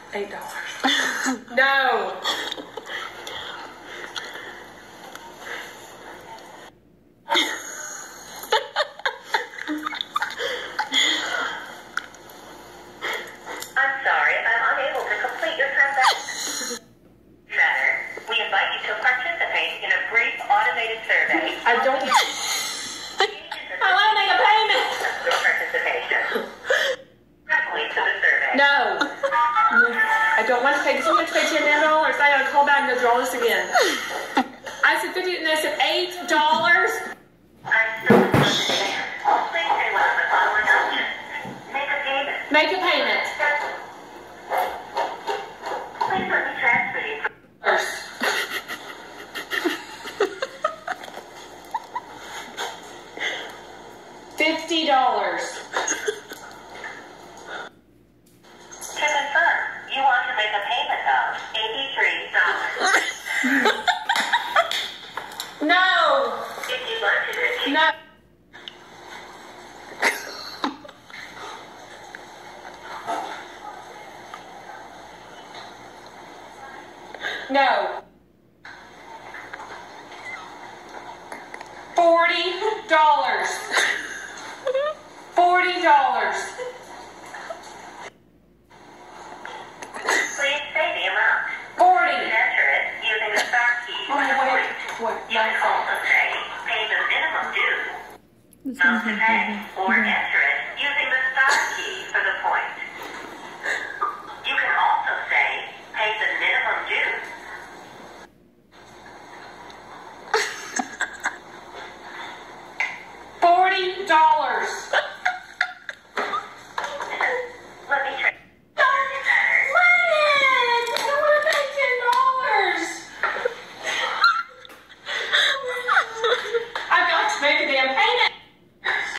$8. No. I'm sorry, I'm unable to complete your transaction. Center, we invite you to participate in a brief automated survey. I don't. I want to make a payment. Your participation. Directly to the survey. No. I don't want to pay. Does someone pay $10? I gotta call back and go draw this again. I said 50 and I said $8. I'm still in understand. Please say one of the following options. Make a payment. Make a payment. Please let me transfer you. First. $50. To confirm, you want to make a payment of $83. No. If you'd like to repeat. No. No. $40. $40. Please say the amount. 40. Enter it using the star key. Oh, wait. You can also say pay the minimum due, amount to pay, or enter